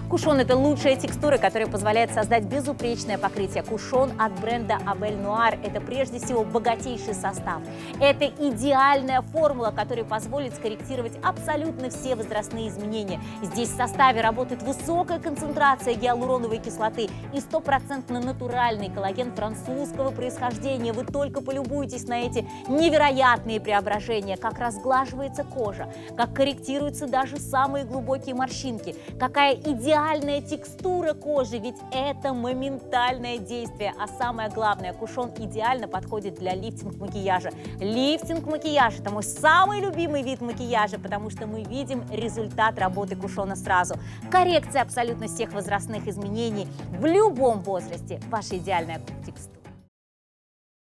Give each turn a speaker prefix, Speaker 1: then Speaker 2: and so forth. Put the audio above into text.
Speaker 1: Кушон – это лучшая текстура, которая позволяет создать безупречное покрытие. Кушон от бренда Абель Нуар – это прежде всего богатейший состав. Это идеальная формула, которая позволит скорректировать абсолютно все возрастные изменения. Здесь в составе работает высокая концентрация гиалуроновой кислоты и стопроцентно натуральный коллаген французского происхождения. Вы только полюбуйтесь на эти невероятные преображения, как разглаживается кожа, как корректируются даже самые глубокие морщинки, какая идеальная текстура кожи, ведь это моментальное действие. А самое главное, кушон идеально подходит для лифтинг-макияжа. Лифтинг-макияж – это мой самый любимый вид макияжа, потому что мы видим результат работы кушона сразу. Коррекция абсолютно всех возрастных изменений в любом возрасте. Ваша идеальная текстура.